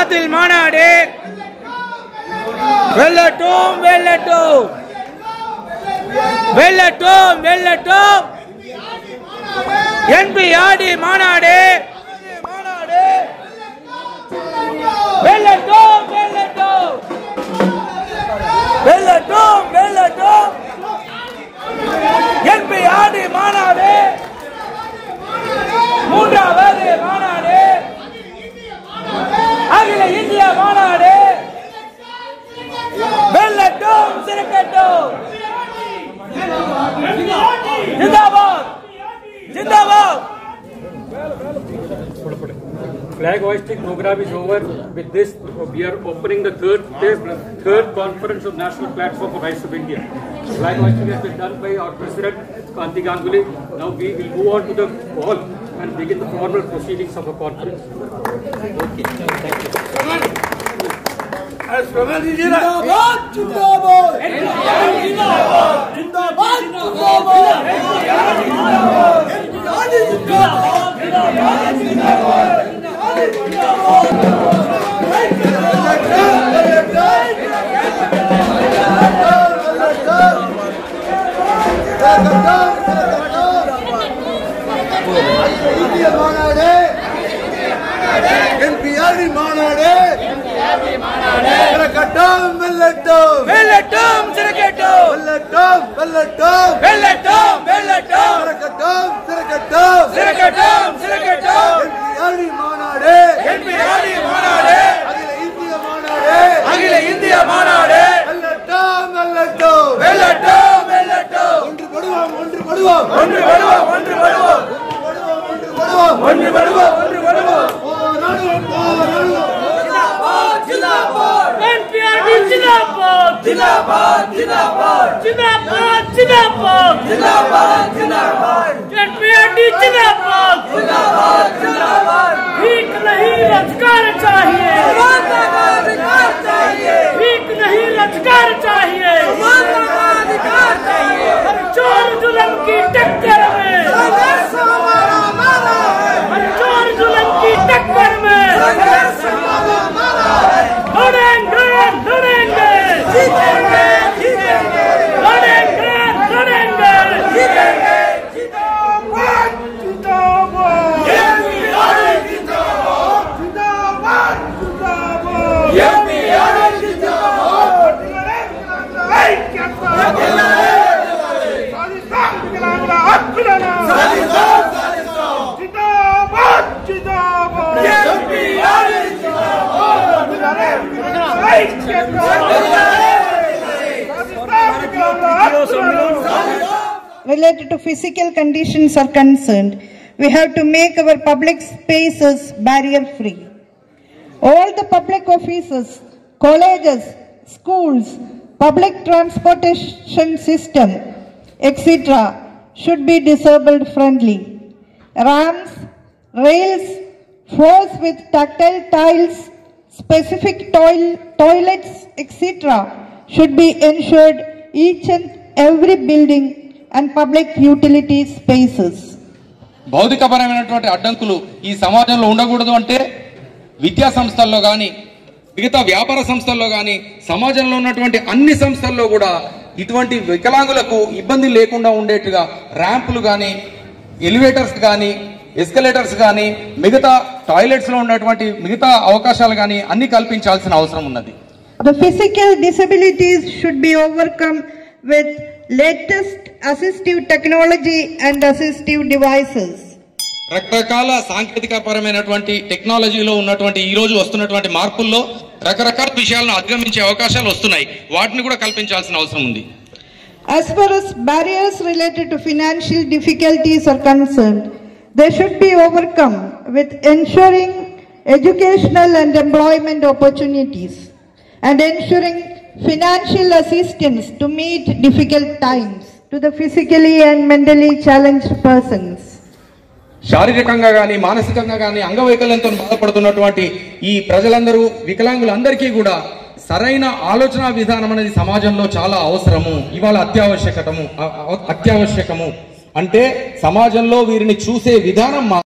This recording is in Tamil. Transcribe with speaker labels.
Speaker 1: பாத்தில் மாநாடு வெல்லட்டும் வெல்லட்டும் வெல்லட்டும் வெல்லட்டும் NPRD மாநாடு வெல்லட்டும் வெல்லட்டும் வெல்லட்டும் வெல்லட்டும் NPRD மாநாடு மூன்றாவது மாநாடு அகில இந்திய மாநாடு வெல்லட்டும் சிறக்கட்டும் zindabad zindabad.
Speaker 2: Flag hoisting program is over. With this, we are opening the third conference of National Platform for Rights of India. Flag hoisting has been done by our President Kanti Ganguly. Now we will move on to the hall and begin the formal proceedings of the conference. Okay. Thank you.
Speaker 1: Jindabad, Jindabad, Jindabad, Jindabad, Jindabad, NPRD மாநாடு சிறக்கட்டும் வெல்லட்டும் வெல்லட்டும் சிறக்கட்டும் வெல்லட்டும் வெல்லட்டும் வெல்லட்டும் வெல்லட்டும் சிறக்கட்டும் சிறக்கட்டும் சிறக்கட்டும் சிறக்கட்டும் NPRD மாநாடு NPRD மாநாடு அகில இந்திய மாநாடு வெல்லட்டும் வெல்லட்டும் வெல்லட்டும் வெல்லட்டும் ஒன்றுபடுவோம் ஒன்றுபடுவோம் ஒன்றுபடுவோம் ஒன்றுபடுவோம் ஒன்றுபடுவோம் ஒன்றுபடுவோம் NPRD Jindabad Jindabad Jindabad Jindabad Jindabad Jindabad Jindabad NPRD Jindabad Jindabad Jindabad भीख नहीं रोजगार चाहिए अधिकार चाहिए भीख नहीं रोजगार चाहिए अधिकार चाहिए हर चोर जुल्म की टक्कर में संघर्ष हमारा हमारा हर चोर जुल्म की टक्कर में संघर्ष हमारा हमारा लड़ेंगे लड़ेंगे जीतेंगे जीतेंगे लड़ेंगे लड़ेंगे जीतेंगे जिंदाबाद जिंदाबाद NPRD जिंदाबाद जिंदाबाद जिंदाबाद NPRD जिंदाबाद जिंदाबाद जिंदाबाद
Speaker 3: Related to physical conditions are concerned, we have to make our public spaces barrier-free. All the public offices, colleges, schools, public transportation system, etc. should be disabled friendly. Ramps, rails, floors with tactile tiles, specific toilets, etc. should be ensured each and every building and public utility spaces.
Speaker 4: భౌతికపరమైనటువంటి అడ్డంకులు ఈ సమాజంలో ఉండకూడదు అంటే విద్యా సంస్థల్లో గాని మిగతా వ్యాపార సంస్థల్లో గాని సమాజంలో ఉన్నటువంటి అన్ని సంస్థల్లో కూడా ఇటువంటి వికలాంగులకు ఇబ్బంది లేకుండా ఉండేట్టుగా ర్యాంపులు గాని ఎలివేటర్స్ గాని ఎస్కలేటర్స్ గాని మిగతా టాయిలెట్స్ లో ఉన్నటువంటి మిగతా అవకాశాలు గాని అన్ని కల్పించాల్సిన అవసరం ఉన్నది.
Speaker 3: The physical disabilities should be overcome with latest assistive technology and assistive devices.
Speaker 4: రకరకాల సాంకేతిక పరమైనటువంటి టెక్నాలజీలో ఉన్నటువంటి ఈ రోజు వస్తున్నటువంటి మార్పుల్లో రకరకాల విషయాలను అధిగమించే అవకాశాలు వస్తున్నాయి. వాటిని కూడా కల్పించాల్సిన అవసరం ఉంది.
Speaker 3: As far as barriers related to financial difficulties are concerned, they should be overcome with ensuring educational and employment opportunities and ensuring financial assistance to meet difficult times to the physically and mentally challenged persons.
Speaker 4: శారీరకంగా గాని మానసికంగా గాని అంగవైకల్యంతో బాధపడుతున్నటువంటి ఈ ప్రజలందరూ వికలాంగులందరికీ కూడా సరైన ఆలోచన విధానం అనేది సమాజంలో చాలా అవసరము. ఇవాళ అత్యావశ్యకము. అంటే సమాజంలో వీరిని చూసే విధానం